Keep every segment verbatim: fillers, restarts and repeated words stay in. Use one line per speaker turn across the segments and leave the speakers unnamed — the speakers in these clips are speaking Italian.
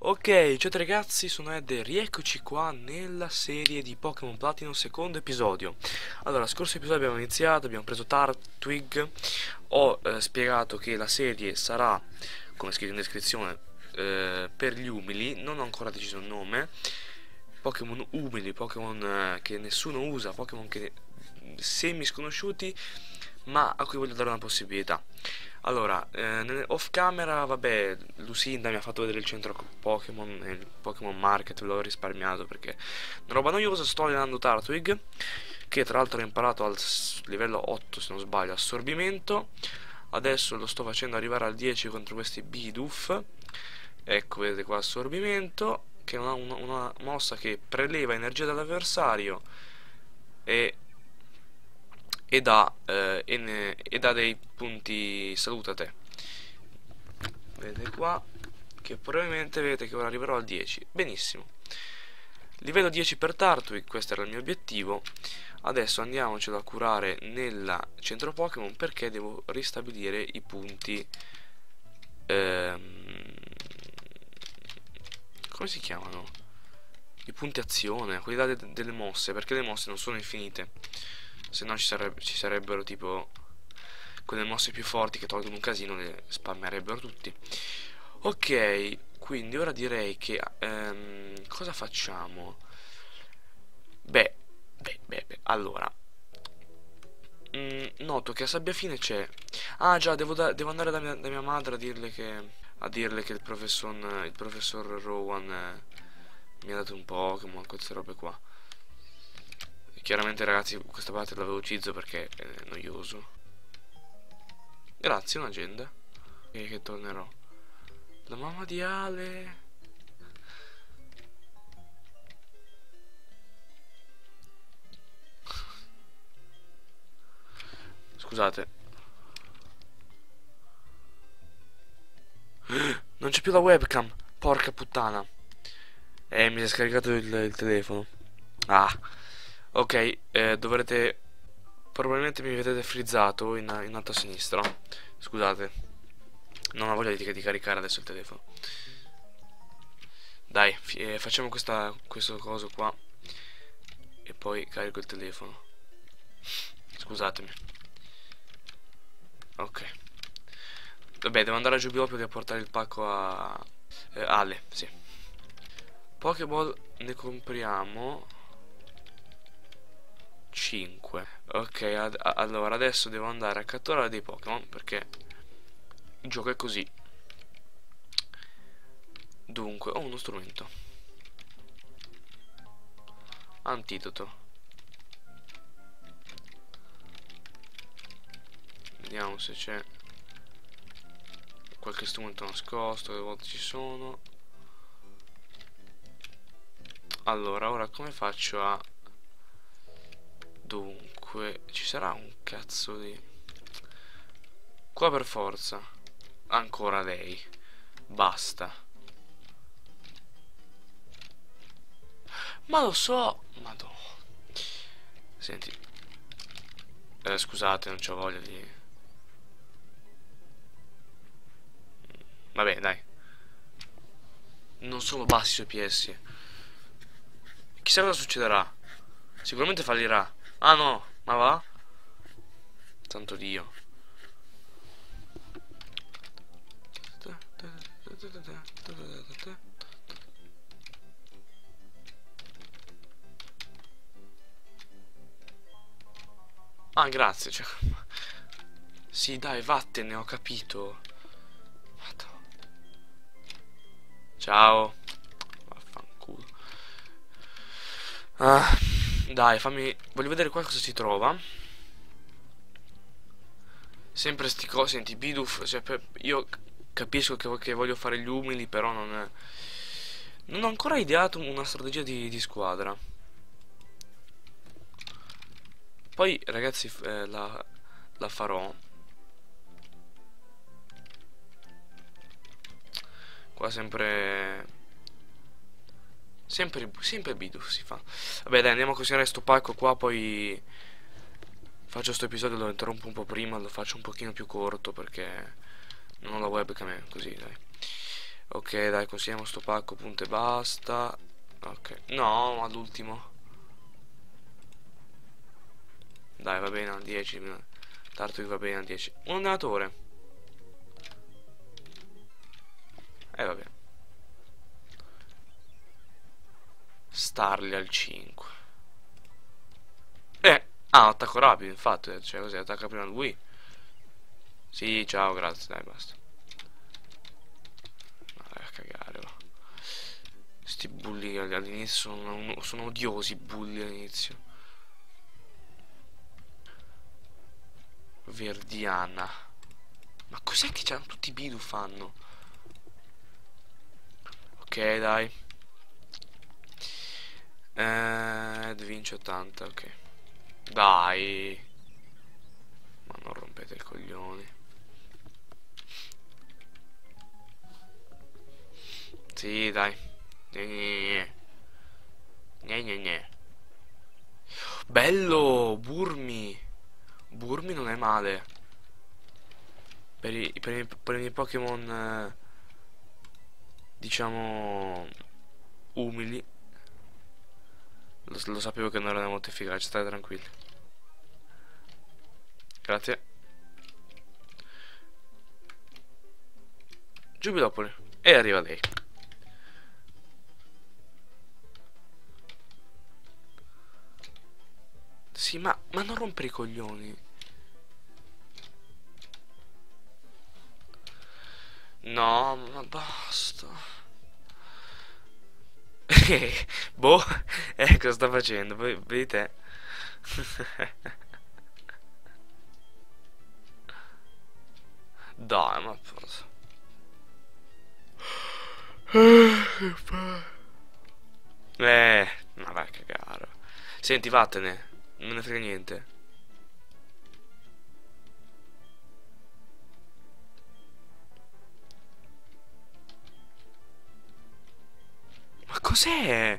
Ok, ciao ragazzi, sono Ed e rieccoci qua nella serie di Pokémon Platinum, secondo episodio. Allora, scorso episodio abbiamo iniziato, abbiamo preso Turtwig, ho eh, spiegato che la serie sarà, come scritto in descrizione, eh, per gli umili, non ho ancora deciso il nome. Pokémon umili, Pokémon eh, che nessuno usa, Pokémon che semi sconosciuti, ma a cui voglio dare una possibilità. Allora, eh, off camera, vabbè, Lucinda mi ha fatto vedere il centro Pokémon, il Pokémon Market, l'ho risparmiato perché una roba noiosa. Sto allenando Turtwig, che tra l'altro ho imparato al s- livello otto, se non sbaglio, assorbimento. Adesso lo sto facendo arrivare al dieci contro questi Bidoof. Ecco, vedete qua assorbimento, che è una, una- una mossa che preleva energia dall'avversario e e dà, eh, e ne- e dà dei punti salute a te. Vedete qua che probabilmente vedete che ora arriverò al dieci. Benissimo. Livello dieci per Turtwig, questo era il mio obiettivo. Adesso andiamocelo a curare nel centro Pokémon perché devo ristabilire i punti. Ehm, come si chiamano? I punti azione, quelli là de- delle mosse, perché le mosse non sono infinite. Se no ci, sareb- ci sarebbero tipo quelle mosse più forti che tolgono un casino, le spammerebbero tutti. Ok, quindi ora direi che ehm, cosa facciamo? Beh, beh, beh, beh, allora mm, noto che a Sabbiafine c'è. Ah già, devo, da- devo andare da mia, da mia madre a dirle che a dirle che il professor il professor Rowan eh, mi ha dato un Pokémon, queste robe qua. Chiaramente ragazzi questa parte la velocizzo perché è noioso. Grazie, un'agenda. E che tornerò. La mamma di Ale. Scusate. Non c'è più la webcam. Porca puttana. Eh, mi si è scaricato il, il telefono. Ah. Ok, eh, dovrete... Probabilmente mi vedete frizzato in, in alto a sinistra. Scusate. Non ho voglia di, di caricare adesso il telefono. Dai, eh, facciamo questa, questo coso qua. E poi carico il telefono. Scusatemi. Ok. Vabbè, devo andare a Giubilopio a portare il pacco a... Eh, Ale, sì. Pokéball ne compriamo cinque. Ok, ad allora adesso devo andare a catturare dei Pokémon perché il gioco è così. Dunque, ho uno strumento. Antidoto. Vediamo se c'è qualche strumento nascosto, che a volte ci sono. Allora, ora come faccio a... Dunque, ci sarà un cazzo di... Qua per forza. Ancora lei. Basta. Ma lo so. Madonna. Senti. Eh, scusate, non c'ho voglia di... Vabbè, dai. Non sono bassi sui P S. Chissà cosa succederà. Sicuramente fallirà. Ah no, ma va? Santo Dio. Ah, grazie. Cioè... Sì, dai, vattene, ho capito. Madonna. Ciao. Vaffanculo. Ah, dai, fammi... Voglio vedere qua cosa si trova. Sempre sti cosi, senti, Bidoof, cioè, per- io capisco che, che voglio fare gli umili, però non è... Non ho ancora ideato una strategia di, di squadra. Poi, ragazzi, f- eh, la, la farò. Qua sempre... Sempre, sempre Bidoof si fa. Vabbè, dai, andiamo a cucinare sto pacco qua, poi... Faccio sto episodio, lo interrompo un po' prima, lo faccio un pochino più corto perché... Non ho la webcam, così, dai. Ok, dai, consigliamo sto pacco, punto e basta. Ok, no, all'ultimo. Dai, va bene, al dieci. Tartwig va bene al dieci. Un allenatore. Eh, va bene. Starli al cinque. Eh, ah, attacco rapido, infatti. Cioè, così attacca prima lui. Sì, ciao, grazie, dai, basta. Vai a cagare, va. Sti bulli all'inizio sono, sono odiosi, i bulli all'inizio. Verdiana. Ma cos'è che c'hanno tutti i Bidu fanno? Ok, dai. Eh, vince ottanta, ok. Dai. Ma non rompete i coglioni. Sì, dai. Gne, gne, gne. Gne, gne. Bello, Burmi. Burmi non è male. Per i, per i, per i miei Pokémon, eh, diciamo, umili. Lo, lo sapevo che non era molto efficace, state tranquilli. Grazie. Giubilopoli. E arriva lei. Sì, ma, ma non rompere i coglioni. No, ma basta. Boh, eh, cosa sta facendo? Poi vedi te. Dai, ma cosa? Eh, ma vai a cagare. Senti, vattene. Non me ne frega niente. Ma cos'è?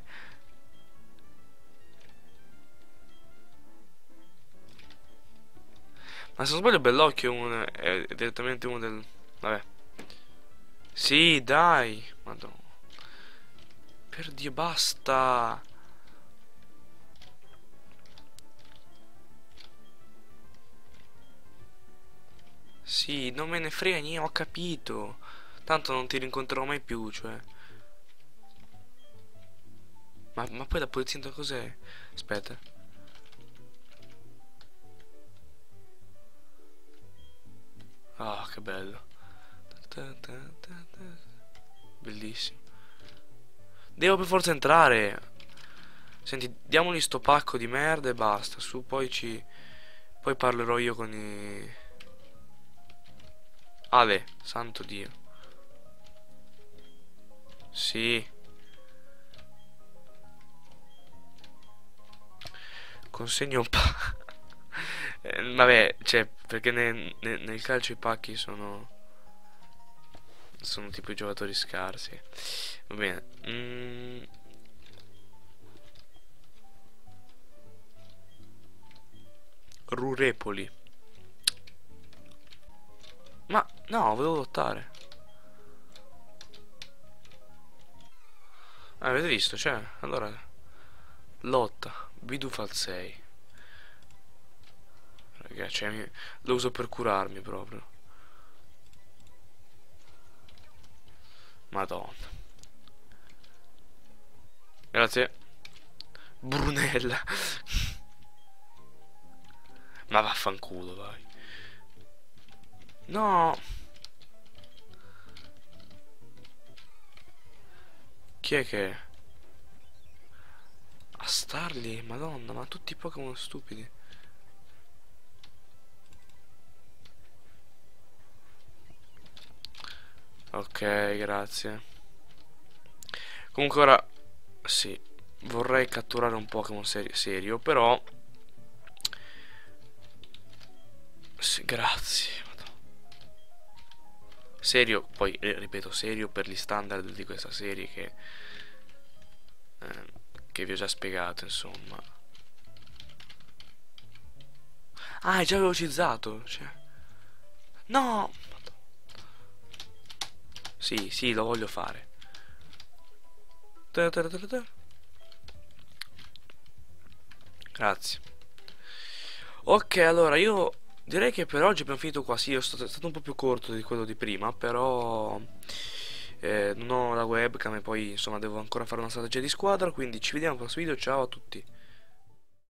Ma se non sbaglio Bellocchio è, un, è direttamente uno del... Vabbè. Sì, dai. Madonna. Per Dio, basta. Sì, non me ne frega niente, ho capito. Tanto non ti rincontrerò mai più, cioè. Ma, ma poi la polizia cos'è? Aspetta. Ah, che bello. Bellissimo. Devo per forza entrare. Senti, diamogli sto pacco di merda e basta. Su, poi ci... Poi parlerò io con i... Ale, santo Dio. Sì. Consegno un pa... Eh, vabbè, cioè, perché nel, nel- nel calcio i pacchi sono... Sono tipo i giocatori scarsi. Va bene. Mm, Rurepoli. Ma no, volevo lottare. Ah, avete visto? Cioè, allora... Lotta. Bidufal sei. Ragazzi, cioè, mi- lo uso per curarmi proprio. Madonna. Grazie. Brunella. Ma vaffanculo, vai. No. Chi è che è? A Starly? Madonna, ma tutti i Pokémon stupidi. Ok, grazie. Comunque ora... Sì. Vorrei catturare un Pokémon seri serio, però... Sì, grazie. Madonna. Serio, poi eh, ripeto, serio per gli standard di questa serie che... eh, che vi ho già spiegato, insomma. Ah, è già velocizzato, cioè... No! Sì, sì, lo voglio fare. Ta ta ta ta ta. Grazie. Ok, allora io direi che per oggi abbiamo finito qua. Sì, è stato, è stato un po' più corto di quello di prima, però eh, non ho la webcam e poi insomma devo ancora fare una strategia di squadra. Quindi ci vediamo al prossimo video. Ciao a tutti.